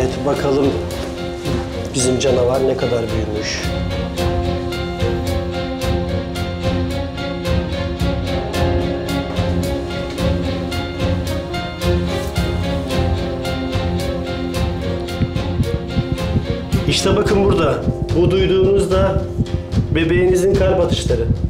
Evet, bakalım bizim canavar ne kadar büyümüş. İşte bakın burada. Bu duyduğunuz da bebeğinizin kalp atışları.